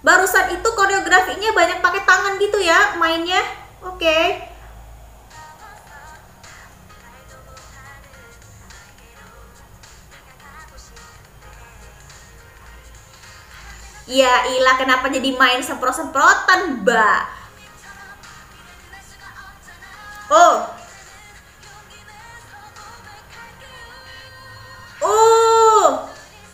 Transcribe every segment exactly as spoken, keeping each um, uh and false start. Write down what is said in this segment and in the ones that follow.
Barusan itu koreografinya banyak pakai tangan gitu ya mainnya. Oke. Okay. Ya ilah, kenapa jadi main semprot-semprotan, Mbak? Oh. Oh.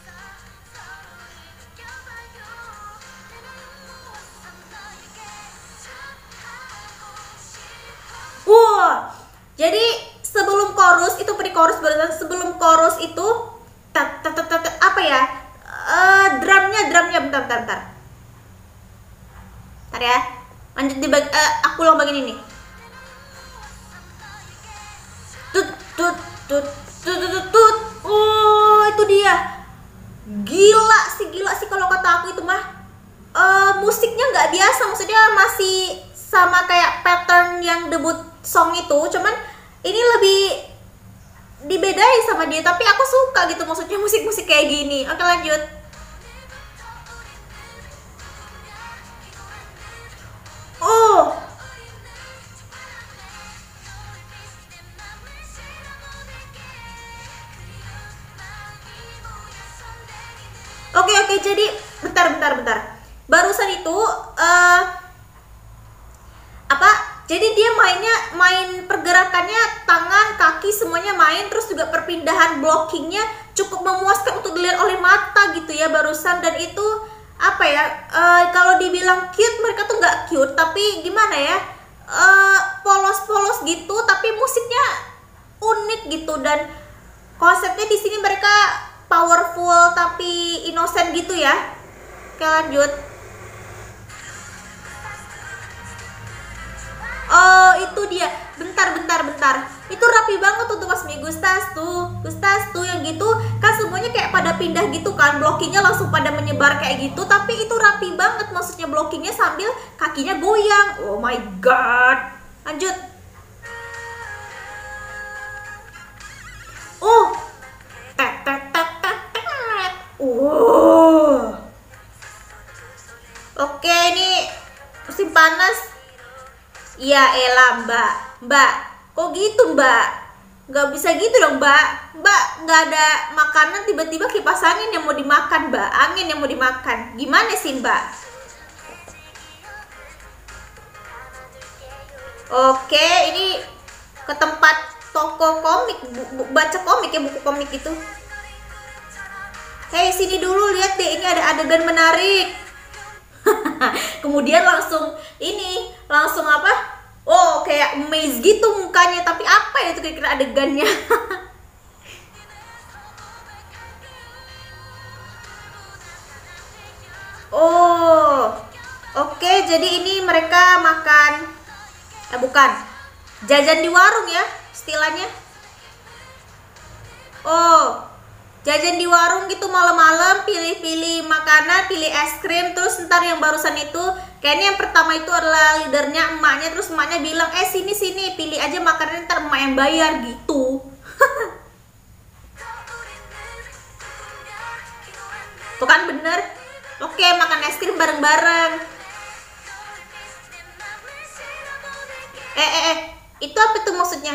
Wah. Jadi sebelum chorus itu pre-chorus, barusan sebelum chorus itu tat, tat, tat, tat, apa ya? Uh, drumnya, drumnya bentar, bentar, bentar. Bentar ya. Lanjut di bag, uh, aku ulang bagian ini. Tut, tut, tut, tut, tut, tut. Oh, itu dia. Gila sih, gila sih kalau kata aku itu mah. Uh, musiknya nggak biasa, maksudnya masih sama kayak pattern yang debut song itu, cuman ini lebih dibedain sama dia, tapi aku suka gitu, maksudnya musik-musik kayak gini. Oke, lanjut. Oh. Oke, oke, jadi bentar, bentar, bentar. Barusan itu uh, apa? Jadi dia mainnya main pergerakannya tangan, kaki semuanya main, terus juga perpindahan blockingnya cukup memuaskan untuk dilihat oleh mata gitu ya barusan. Dan itu apa ya? Uh, kalau dibilang cute, mereka tuh nggak cute, tapi gimana ya? Uh, polos-polos gitu, tapi musiknya unik gitu, dan konsepnya di sini mereka powerful tapi innocent gitu ya. Oke, lanjut. Oh, itu dia. Bentar, bentar, bentar. Itu rapi banget tuh, tuh pas Mi Gustas tuh. Gustas tuh yang gitu kan semuanya kayak pada pindah gitu kan. Blockingnya langsung pada menyebar kayak gitu. Tapi itu rapi banget, maksudnya blockingnya sambil kakinya goyang. Oh my god. Lanjut. Oh. Tek tek tek tek tek. Wow. Oke, ini musim panas. Ya elah mbak, mbak, kok gitu mbak? Gak bisa gitu dong mbak. Mbak gak ada makanan tiba-tiba kipas angin yang mau dimakan mbak, angin yang mau dimakan. Gimana sih mbak? Oke, ini ke tempat toko komik, bu, bu, baca komik ya, buku komik itu. Hei, sini dulu, lihat deh, ini ada adegan menarik. Kemudian langsung ini langsung apa? Oh, kayak maze gitu mukanya, tapi apa ya itu kira-kira adegannya? Oh, oke, okay, jadi ini mereka makan, eh bukan, jajan di warung ya istilahnya. Oh, jajan di warung gitu malam-malam, pilih-pilih makanan, pilih es krim. Terus ntar yang barusan itu kayaknya yang pertama itu adalah leadernya emaknya. Terus emaknya bilang, eh sini sini pilih aja makanan, ntar emak yang bayar gitu. Tuh kan bener. Oke, makan es krim bareng-bareng. Eh eh eh itu apa tuh maksudnya?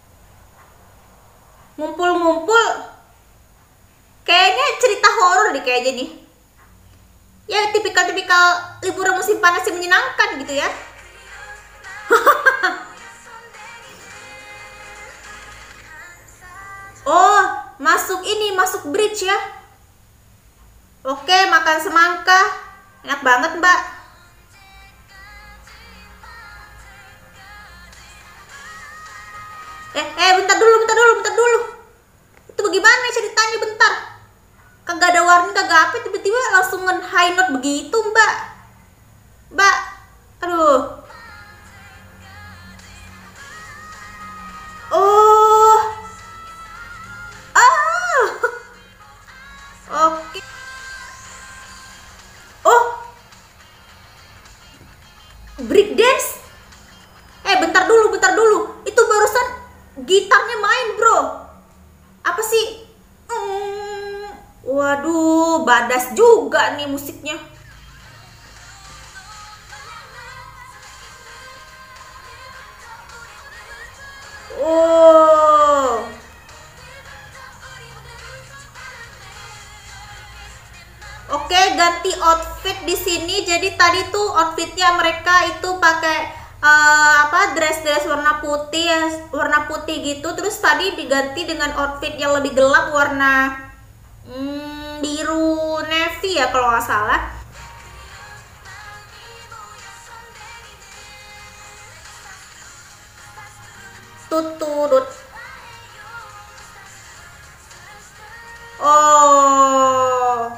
Ngumpul-ngumpul. Kayaknya cerita horor deh kayaknya nih. Ya tipikal-tipikal liburan musim panas yang menyenangkan gitu ya. Oh, masuk ini, masuk bridge ya. Oke, makan semangka. Enak banget mbak. Eh, eh bentar dulu, bentar dulu, bentar dulu. Itu bagaimana ceritanya bentar? Kagak ada warning, kagak apa, tiba-tiba langsung high note begitu mbak. Mbak, aduh. Oh, ah, oke. Oh, break dance. Eh, bentar dulu, bentar dulu. Itu barusan gitarnya main bro. Apa sih? Hmm, waduh, badas juga nih musiknya. Oh. Oke, ganti outfit di sini. Jadi tadi tuh outfitnya mereka itu pakai uh, apa dress-dress warna putih ya, warna putih gitu. Terus tadi diganti dengan outfit yang lebih gelap warna hmm, biru navy ya kalau nggak salah. Tuturut. Oh.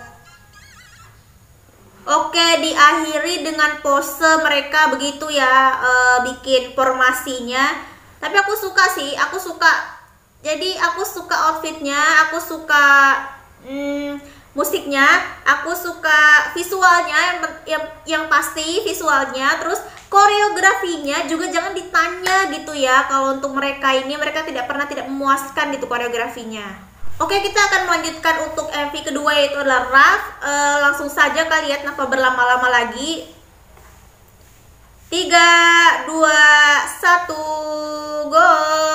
Oke, diakhiri dengan pose mereka begitu ya, e, bikin formasinya. Tapi aku suka sih, aku suka. Jadi aku suka outfitnya, aku suka hmm, musiknya, aku suka visualnya yang, yang yang pasti visualnya. Terus koreografinya juga jangan ditanya gitu ya. Kalau untuk mereka ini, mereka tidak pernah tidak memuaskan gitu koreografinya. Oke, kita akan melanjutkan untuk M V kedua yaitu adalah Raf. E, langsung saja kalian tanpa berlama-lama lagi. tiga, dua, satu, go!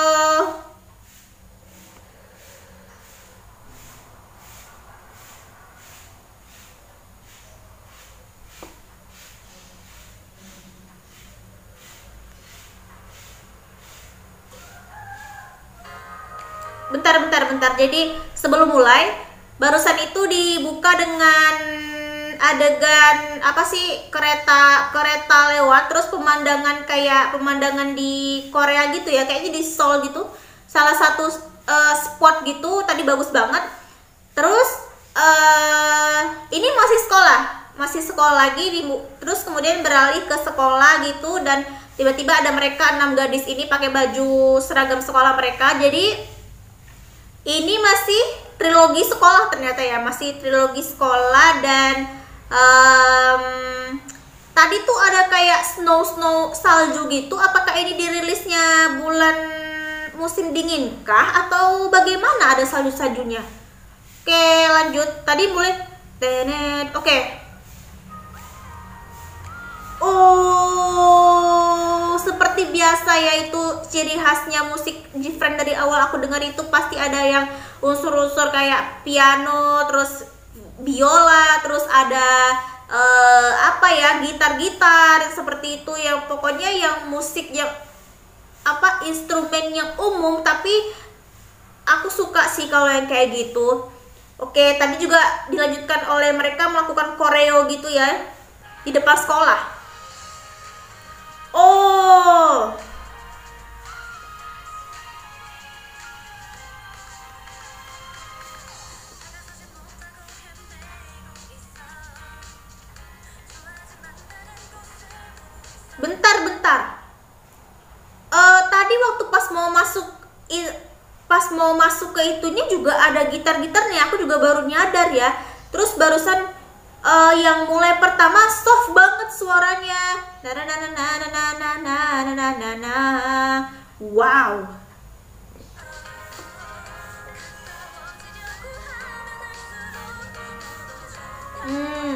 Bentar, bentar, bentar. Jadi sebelum mulai, barusan itu dibuka dengan adegan apa sih, kereta kereta lewat, terus pemandangan kayak pemandangan di Korea gitu ya, kayaknya di Seoul gitu. Salah satu uh, spot gitu, tadi bagus banget. Terus uh, ini masih sekolah, masih sekolah lagi, di, terus kemudian beralih ke sekolah gitu, dan tiba-tiba ada mereka enam gadis ini pakai baju seragam sekolah mereka. Jadi ini masih trilogi sekolah ternyata ya, masih trilogi sekolah. Dan um, tadi tuh ada kayak snow snow salju gitu. Apakah ini dirilisnya bulan musim dingin kah atau bagaimana, ada salju saljunya? Oke, lanjut. Tadi mulai tenet. Oke. Oh, seperti biasa yaitu ciri khasnya musik Gfriend dari awal aku dengar itu pasti ada yang unsur-unsur kayak piano, terus biola, terus ada uh, apa ya, gitar-gitar seperti itu, yang pokoknya yang musik yang apa, instrumen yang umum. Tapi aku suka sih kalau yang kayak gitu. Oke, tadi juga dilanjutkan oleh mereka melakukan koreo gitu ya di depan sekolah. Oh, bentar-bentar. Uh, tadi waktu pas mau masuk, pas mau masuk ke itunya juga ada gitar-gitarnya. Aku juga baru nyadar ya. Terus barusan uh, yang mulai pertama soft banget suaranya. Na na na na na na na na na na na. Wow. Hmm.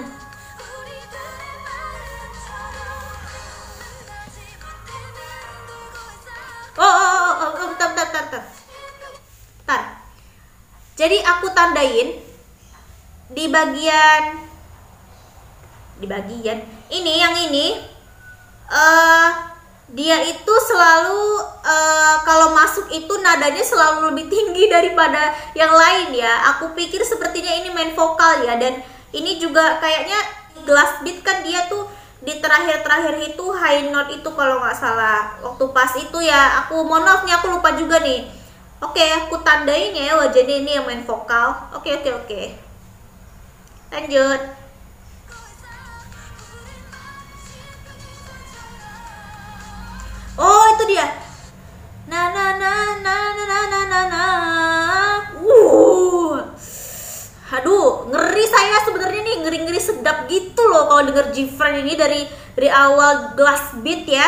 Oh, oh, oh, oh, oh, bentar, bentar, bentar, bentar. Bentar. Jadi aku tandain di bagian di bagian ini, yang ini uh, dia itu selalu uh, kalau masuk itu nadanya selalu lebih tinggi daripada yang lain ya. Aku pikir sepertinya ini main vokal ya, dan ini juga kayaknya glass beat kan, dia tuh di terakhir-terakhir itu high note itu kalau nggak salah. Waktu pas itu ya, aku mohon maaf nih, aku lupa juga nih. Oke, aku tandain ya wajahnya ini yang main vokal. Oke, oke, oke. Lanjut. Oh, itu dia. Na na na na na na na na na. Uh. Aduh, ngeri saya sebenarnya nih, ngeri-ngeri sedap gitu loh kalau denger Gfriend ini dari dari awal glass beat ya.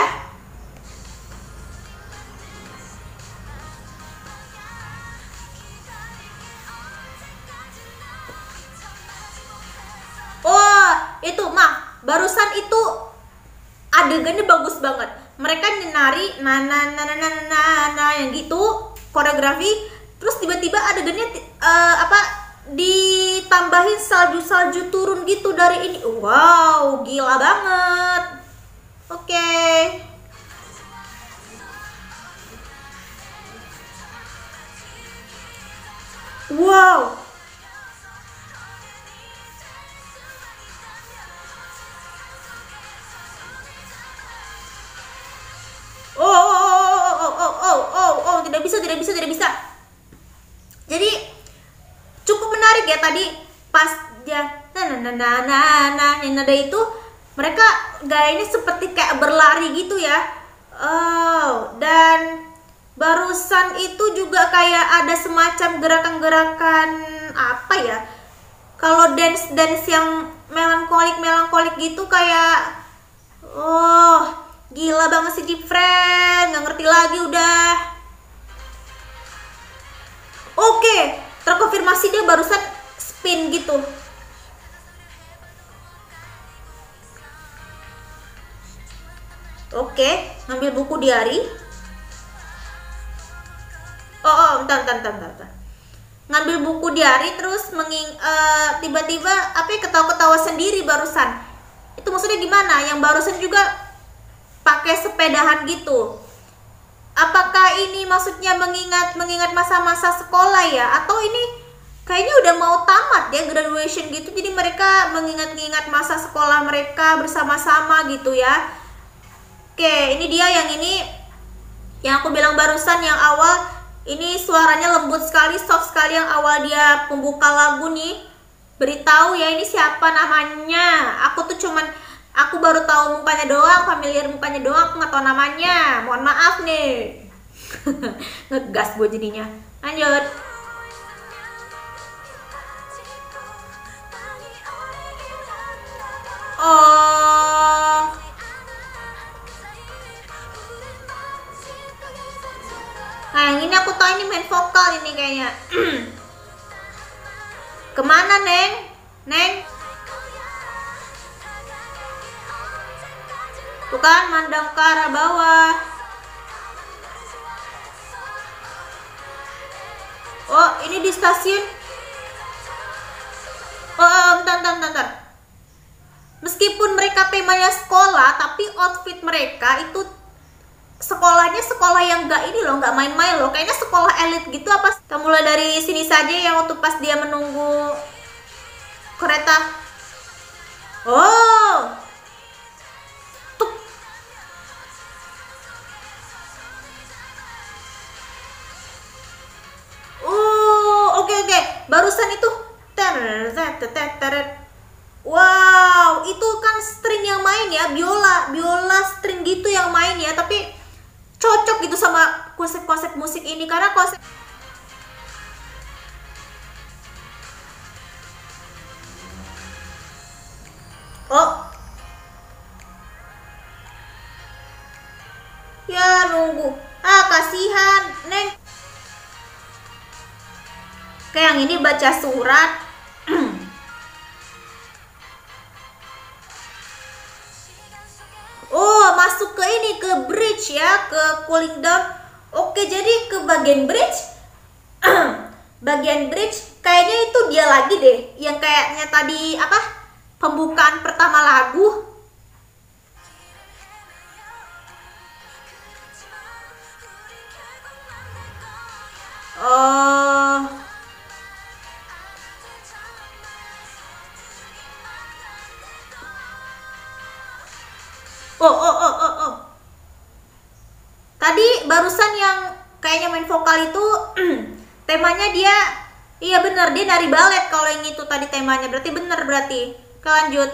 Oh, itu mah barusan itu adegannya bagus banget. Mereka nari na na na na na na na yang gitu. koreografi, terus tiba-tiba adegannya uh, apa ditambahin salju-salju turun gitu dari ini. Wow, gila banget. Oke. Okay. Wow. Oh, oh, oh, oh, oh, oh, oh, tidak bisa, tidak bisa, tidak bisa. Jadi cukup menarik ya tadi pas dia nah nah nah nah nah nah yang nada itu mereka gayanya seperti kayak berlari gitu ya. Oh, dan barusan itu juga kayak ada semacam gerakan-gerakan apa ya? Kalau dance-dance yang melankolik-melankolik gitu kayak oh, gila banget sih Different, nggak ngerti lagi udah. Oke, terkonfirmasi dia barusan spin gitu. Oke, ngambil buku diary. Oh, oh, bentar, bentar, bentar, bentar. Ngambil buku diary terus menging uh, tiba-tiba apa ya, ketawa-ketawa sendiri barusan. Itu maksudnya gimana? Yang barusan juga pakai sepedahan gitu. Apakah ini maksudnya mengingat mengingat masa-masa sekolah ya? Atau ini kayaknya udah mau tamat ya, graduation gitu. Jadi mereka mengingat-ingat masa sekolah mereka bersama-sama gitu ya. Oke, ini dia yang ini yang aku bilang barusan yang awal. Ini suaranya lembut sekali, soft sekali yang awal dia pembuka lagu nih. Beritahu ya ini siapa namanya. Aku tuh cuman aku baru tahu mukanya doang, familiar mukanya doang, aku nggak tahu namanya. Mohon maaf nih. Ngegas gue jadinya. Lanjut. Oh. Nah, yang ini aku tahu ini main vokal ini kayaknya. Kemana, Neng? Neng? Tuh kan, mandang ke arah bawah. Oh, ini di stasiun. Oh, oh bentar, bentar, bentar. Meskipun mereka temanya sekolah, tapi outfit mereka itu sekolahnya sekolah yang gak ini loh, gak main-main loh. Kayaknya sekolah elit gitu apa. Kita mulai dari sini saja yang waktu pas dia menunggu kereta. Oh. Tuh. Oh, oke oke. Barusan itu wow, itu kan string yang main ya, biola, biola string gitu yang main ya, tapi cocok gitu sama konsep-konsep musik ini karena konsep oh ya nunggu ah kasihan Neng kayak yang ini baca surat. Oh, masuk ke ini, ke bridge ya, ke cooling down. Oke, jadi ke bagian bridge. Bagian bridge kayaknya itu dia lagi deh, yang kayaknya tadi apa? Pembukaan pertama lagu. Oh. Oh, oh, oh, oh, oh. Tadi barusan yang kayaknya main vokal itu temanya dia, iya bener dia dari balet kalau yang itu tadi temanya, berarti bener berarti. Oke, lanjut.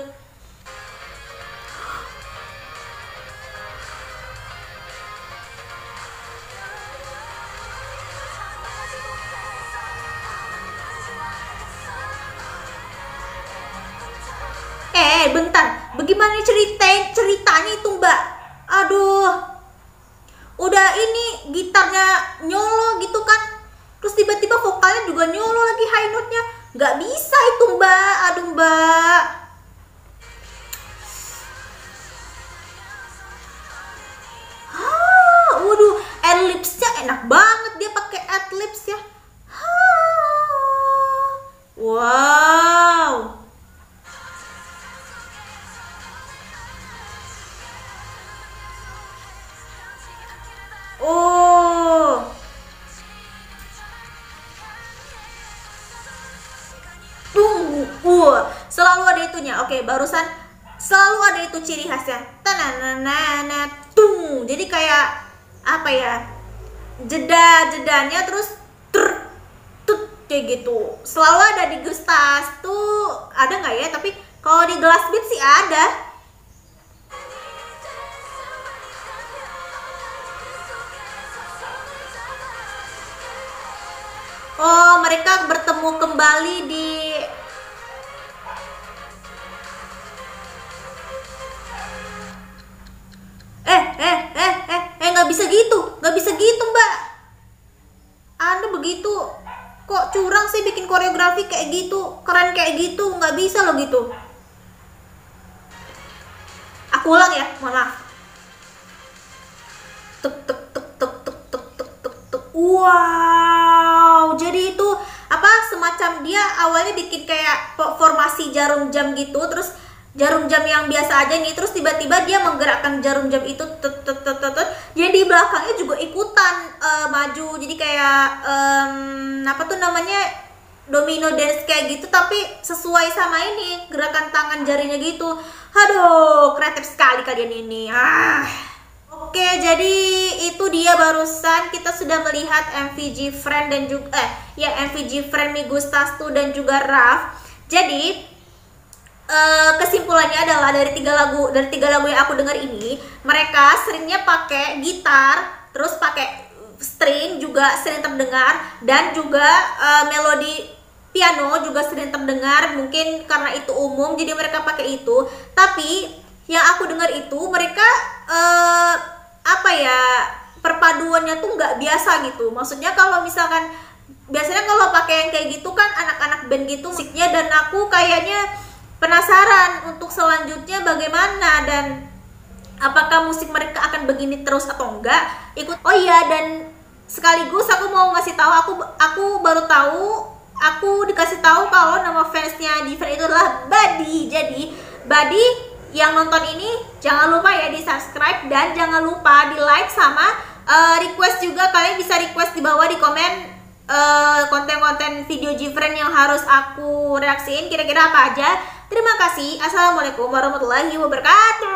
Eh, bentar. Bagaimana ceritain ceritanya itu, Mbak? Aduh. Udah ini gitarnya nyolo gitu kan. Terus tiba-tiba vokalnya juga nyolo lagi high note-nya. Nggak bisa itu, Mbak. Aduh, Mbak. Ah, waduh, adlibs-nya enak banget dia pakai videonya. Oke, barusan selalu ada itu ciri khasnya. Tananana tung. Jadi kayak apa ya? Jeda-jedanya terus ter tut kayak gitu. Selalu ada di Gustas tuh, ada nggak ya? Tapi kalau di Glass Beat sih ada. Oh, mereka bertemu kembali di Eh, eh, eh, eh, eh, nggak bisa gitu, nggak bisa gitu, Mbak. Anda begitu, kok curang sih bikin koreografi kayak gitu, keren kayak gitu, nggak bisa loh gitu. Aku ulang ya, mohon maaf. Tuk, tuk, tuk, tuk, tuk, tuk, tuk, tuk, tuk. Wow, jadi itu apa? Semacam dia awalnya bikin kayak formasi jarum jam gitu, terus jarum jam yang biasa aja nih, terus tiba-tiba dia menggerakkan jarum jam itu tut, tut, tut, tut, tut. Jadi di belakangnya juga ikutan uh, maju, jadi kayak um, apa tuh namanya, domino dance kayak gitu, tapi sesuai sama ini gerakan tangan jarinya gitu. Aduh, kreatif sekali kalian ini. Ah. Oke, jadi itu dia barusan kita sudah melihat M V G Friend dan juga eh ya M V G Friend Migustastu dan juga Raf. Jadi Uh, kesimpulannya adalah dari tiga lagu dari tiga lagu yang aku dengar ini, mereka seringnya pakai gitar, terus pakai string juga sering terdengar, dan juga uh, melodi piano juga sering terdengar. Mungkin karena itu umum jadi mereka pakai itu. Tapi yang aku dengar itu mereka uh, apa ya, perpaduannya tuh nggak biasa gitu. Maksudnya kalau misalkan biasanya kalau pakai yang kayak gitu kan anak-anak band gitu musiknya, dan aku kayaknya penasaran untuk selanjutnya bagaimana dan apakah musik mereka akan begini terus atau enggak. Ikut. Oh iya, dan sekaligus aku mau ngasih tahu, aku aku baru tahu, aku dikasih tahu kalau nama fansnya Different itu adalah Buddy. Jadi Buddy yang nonton ini jangan lupa ya di subscribe, dan jangan lupa di like sama uh, request juga. Kalian bisa request di bawah di komen konten-konten uh, video Different yang harus aku reaksiin, kira-kira apa aja. Terima kasih. Assalamualaikum warahmatullahi wabarakatuh.